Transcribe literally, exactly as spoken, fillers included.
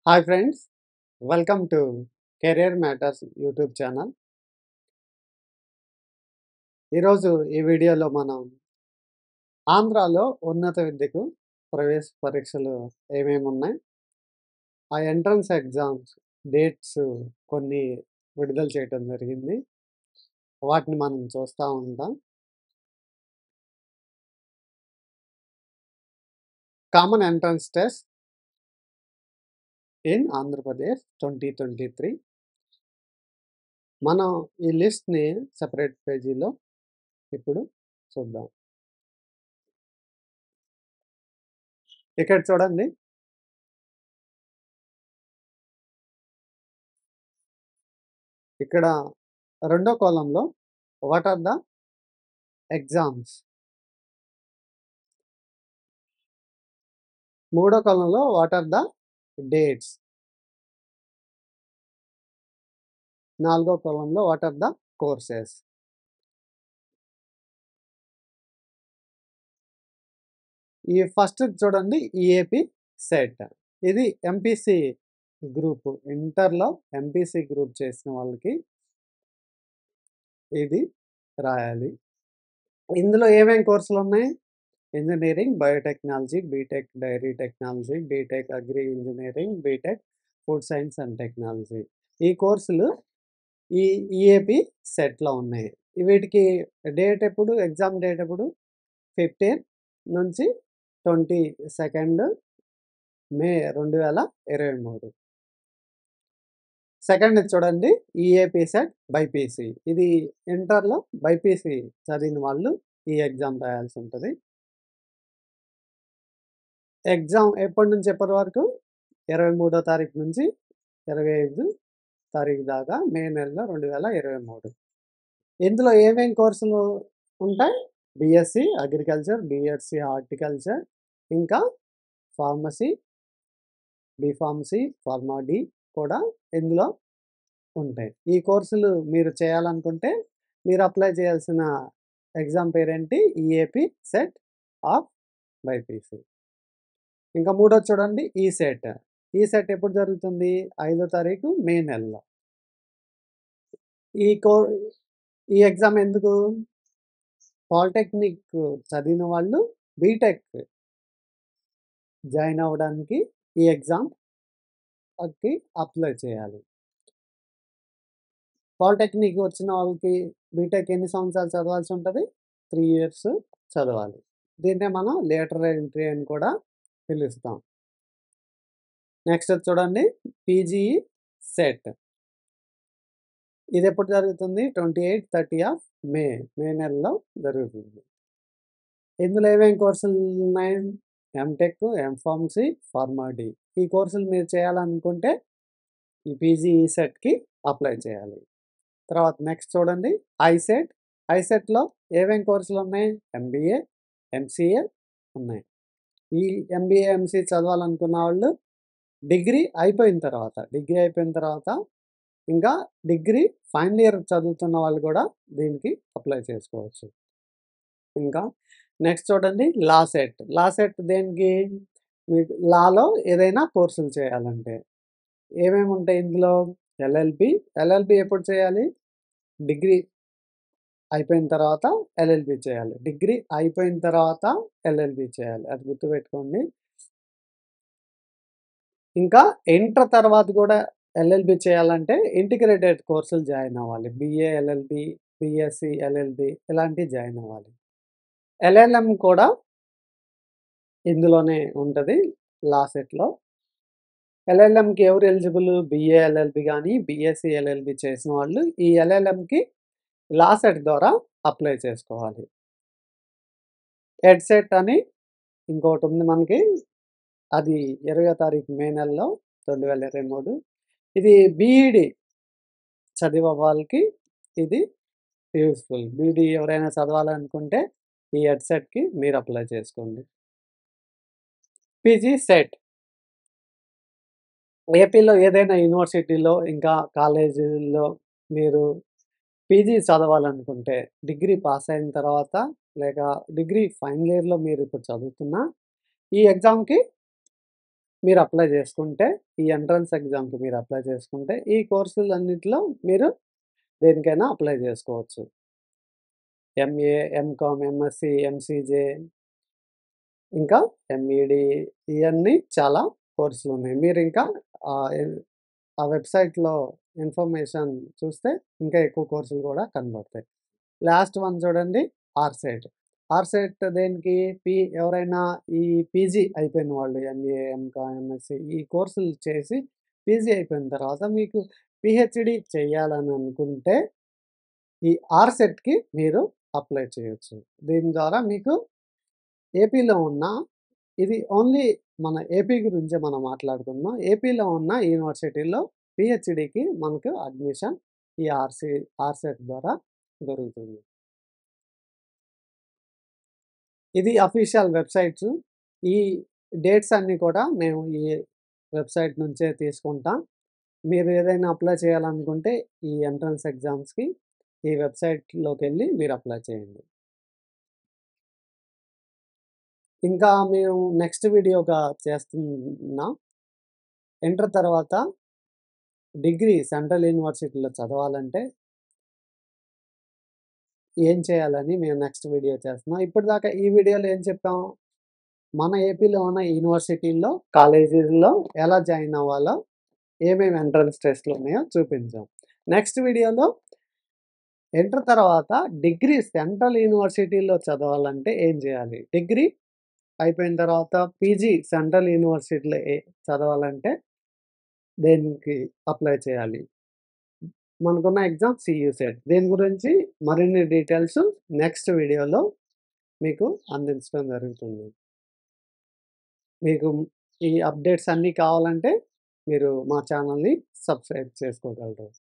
Hi friends, welcome to career matters YouTube channel. ఈరోజు ఈ వీడియోలో మనం ఆంధ్రాలో ఉన్నత విద్యకు ప్రవేశ పరీక్షలు ఏమేమి ఉన్నాయి, ఆ ఎంట్రన్స్ ఎగ్జామ్స్ డేట్స్ కొన్ని విడుదల చేయటం జరిగింది. వాటిని మనం చూస్తూ ఉంటాం. Common entrance test in Andhra Pradesh twenty twenty three. మనం ఈ లిస్ట్ని సెపరేట్ పేజీలో ఇప్పుడు చూద్దాం. ఇక్కడ చూడండి, ఇక్కడ రెండో కాలంలో వాట్ ఆర్ ద ఎగ్జామ్స్, మూడో కాలంలో వాట్ ఆర్ ద డేట్స్, నాలుగో కాలంలో వాట్ ఆర్ ద కోర్సెస్. ఈ ఫస్ట్ చూడండి, ఈఏపి సెట్. ఇది ఎంపీసీ గ్రూప్, ఇంటర్లో ఎంపీసీ గ్రూప్ చేసిన వాళ్ళకి ఇది రాయాలి. ఇందులో ఏమేమి కోర్సులు ఉన్నాయి? Engineering, biotechnology, B Tech dairy technology, B Tech agri engineering, B Tech food science and technology. ఈ కోర్సులు ఈ ఈఏపి సెట్లో ఉన్నాయి. వీటికి డేట్ ఎప్పుడు, ఎగ్జామ్ డేట్ ఎప్పుడు? ఫిఫ్టీన్ నుంచి ట్వంటీ సెకండ్ మే రెండు వేల ఇరవై మూడు. సెకండ్ చూడండి, ఈఏపి సెట్ బైపీసీ. ఇది ఇంటర్లో బైపీసీ చదివిన వాళ్ళు ఈ ఎగ్జామ్ రాయాల్సి ఉంటుంది. ఎగ్జామ్ ఎప్పటి నుంచి ఎప్పటి వరకు? ఇరవై మూడో తారీఖు నుంచి ఇరవై ఐదు తారీఖు దాకా, మే నెలలో రెండు వేల ఇరవై మూడు. ఇందులో ఏమేమి కోర్సులు ఉంటాయి? బిఎస్సి అగ్రికల్చర్, బిఎస్సి హార్టికల్చర్, ఇంకా ఫార్మసీ, బీఫార్మసీ, ఫార్మా డి కూడా ఇందులో ఉంటాయి. ఈ కోర్సులు మీరు చేయాలనుకుంటే మీరు అప్లై చేయాల్సిన ఎగ్జామ్ పేరేంటి? EAP set of BiPC. ఇంకా మూడో చూడండి, ఈ సెట్. ఈ సెట్ ఎప్పుడు జరుగుతుంది? ఐదో తారీఖు మే నెలలో. ఈ కో ఈ ఎగ్జామ్ ఎందుకు? పాలిటెక్నిక్ చదివిన వాళ్ళు బీటెక్ జాయిన్ అవ్వడానికి ఈ ఎగ్జామ్కి అప్లై చేయాలి. పాలిటెక్నిక్ వచ్చిన వాళ్ళకి బీటెక్ ఎన్ని సంవత్సరాలు చదవాల్సి ఉంటుంది? త్రీ ఇయర్స్ చదవాలి. దీన్నే మనం లేటరల్ ఎంట్రీ అని కూడా పిలుస్తాం. నెక్స్ట్ చూడండి, పీజీఈ సెట్. ఇది ఎప్పుడు జరుగుతుంది? Twenty eight thirty of May May నెలలో జరుగుతుంది. ఇందులో ఏమేమి కోర్సులు ఉన్నాయి? M Tech, M pharmacy, pharma D. ఈ కోర్సులు మీరు చేయాలనుకుంటే ఈ పీజీఈ సెట్కి అప్లై చేయాలి. తర్వాత నెక్స్ట్ చూడండి, ఐసెట్. ఐసెట్లో ఏమేమి కోర్సులు ఉన్నాయి? ఎంబీఏ, ఎంసీఏ ఉన్నాయి. ఈ ఎంబీఏ, ఎంసీఏ చదవాలనుకున్న వాళ్ళు డిగ్రీ అయిపోయిన తర్వాత డిగ్రీ అయిపోయిన తర్వాత ఇంకా డిగ్రీ ఫైనల్ ఇయర్ చదువుతున్న వాళ్ళు కూడా దీనికి అప్లై చేసుకోవచ్చు. ఇంకా నెక్స్ట్ చూడండి, లా సెట్. లా సెట్ దేనికి? మీకు లాలో ఏదైనా కోర్సులు చేయాలంటే ఏమేమి ఉంటాయి ఇందులో? ఎల్ఎల్బి. ఎల్ఎల్బి ఎప్పుడు చేయాలి? డిగ్రీ అయిపోయిన తర్వాత ఎల్ఎల్బి చేయాలి. డిగ్రీ అయిపోయిన తర్వాత ఎల్ఎల్బి చేయాలి, అది గుర్తుపెట్టుకోండి. ఇంకా ఇంటర్ తర్వాత కూడా ఎల్ఎల్బి చేయాలంటే ఇంటిగ్రేటెడ్ కోర్సులు జాయిన్ అవ్వాలి. బిఏ ఎల్ఎల్బి, బిఎస్సి ఎల్ఎల్బి ఇలాంటివి జాయిన్ అవ్వాలి. ఎల్ఎల్ఎం కూడా ఇందులోనే ఉంటుంది లా సెట్లో. ఎల్ఎల్ఎంకి ఎవరు ఎలిజిబుల్? బిఏ ఎల్ఎల్బి కానీ బిఎస్సి ఎల్ఎల్బి చేసిన వాళ్ళు ఈ ఎల్ఎల్ఎంకి లా సెట్ ద్వారా అప్లై చేసుకోవాలి. ఎడ్సెట్ అని ఇంకోటి ఉంది మనకి, అది ఇరవై తారీఖు మే నెలలో రెండు వేల ఇరవై మూడు. ఇది బీఈడి చదివే వాళ్ళకి ఇది యూస్ఫుల్. బీఈడి ఎవరైనా చదవాలనుకుంటే ఈ ఎడ్సెట్కి మీరు అప్లై చేసుకోండి. PG set. ఏపీలో ఏదైనా యూనివర్సిటీలో ఇంకా కాలేజీల్లో మీరు పీజీ చదవాలనుకుంటే డిగ్రీ పాస్ అయిన తర్వాత లేక డిగ్రీ ఫైనల్ ఇయర్లో మీరు ఇప్పుడు చదువుతున్నా ఈ ఎగ్జామ్కి మీరు అప్లై చేసుకుంటే, ఈ ఎంట్రన్స్ ఎగ్జామ్‌కి మీరు అప్లై చేసుకుంటే, ఈ కోర్సులన్నిటిలో మీరు దేనికైనా అప్లై చేసుకోవచ్చు. ఎంఏ, ఎంకామ్, ఎంఎస్సీ, ఎంసీజే ఇంకా ఎంఈడీ ఇయన్నీ చాలా కోర్సులున్నాయి. మీరింకా ఆహ్, ఎన్ ఆ వెబ్‌సైట్‌లో ఇన్ఫర్మేషన్ చూస్తే ఇంకా ఎక్కువ కోర్సులు గూడా కనబడతాయి. లాస్ట్ వన్ చూడండి ఆర్‌సెట్. ఆర్‌సెట్ దేనికి? పి ఎవరైనా ఈ పీజీ అయిపోయిన వాళ్ళు ఎంఏ, ఎంకామ్, ఎంఎస్సీ ఈ కోర్సులు చేసి పీజీ అయిపోయిన తర్వాత మీకు పీహెచ్‌డీ చేయాలని అనుకుంటే ఈ ఆర్‌సెట్‌కి మీరు అప్లై చేయొచ్చు. దీని ద్వారా మీకు ఏపీలో ఉన్న ఇది ఓన్లీ మన ఏపీ గురించే మనం మాట్లాడుకుందాం. ఏపీలో ఉన్న యూనివర్సిటీలో పీహెచ్‌డీకి మనకు అడ్మిషన్ ఈ ఆర్‌సి ఆర్‌సెట్ ద్వారా దొరుకుతుంది. ఇది అఫీషియల్ వెబ్‌సైట్సు. ఈ డేట్స్ అన్నీ కూడా మేము ఈ వెబ్‌సైట్ నుంచే తీసుకుంటాం. మీరు ఏదైనా అప్లై చేయాలనుకుంటే ఈ ఎంట్రన్స్ ఎగ్జామ్స్‌కి ఈ వెబ్‌సైట్‌లోకెళ్ళి మీరు అప్లై చేయండి. ఇంకా మేము నెక్స్ట్ వీడియోగా చేస్తున్నాం. ఇంటర్ తర్వాత డిగ్రీ సెంట్రల్ యూనివర్సిటీలో చదవాలంటే ఏం చేయాలని మేము నెక్స్ట్ వీడియో చేస్తున్నాం. ఇప్పటిదాకా ఈ వీడియోలో ఏం చెప్పాం? మన ఏపీలో ఉన్న యూనివర్సిటీల్లో, కాలేజీల్లో ఎలా జాయిన్ అవ్వాలో, ఏమేమి ఎంట్రన్స్ టెస్ట్‌లు ఉన్నాయో చూపించాం. నెక్స్ట్ వీడియోలో ఇంటర్ తర్వాత డిగ్రీ సెంట్రల్ యూనివర్సిటీలో చదవాలంటే ఏం చేయాలి? డిగ్రీ అయిపోయిన తర్వాత పీజీ సెంట్రల్ యూనివర్సిటీలో ఏ చదవాలంటే దేనికి అప్లై చేయాలి? మనకున్న ఎగ్జామ్ సీయూసెట్. దీని గురించి మరిన్ని డీటెయిల్స్ నెక్స్ట్ వీడియోలో మీకు అందించడం జరుగుతుంది. మీకు ఈ అప్డేట్స్ అన్నీ కావాలంటే మీరు మా ఛానల్‌ని సబ్స్క్రైబ్ చేసుకోగలరు.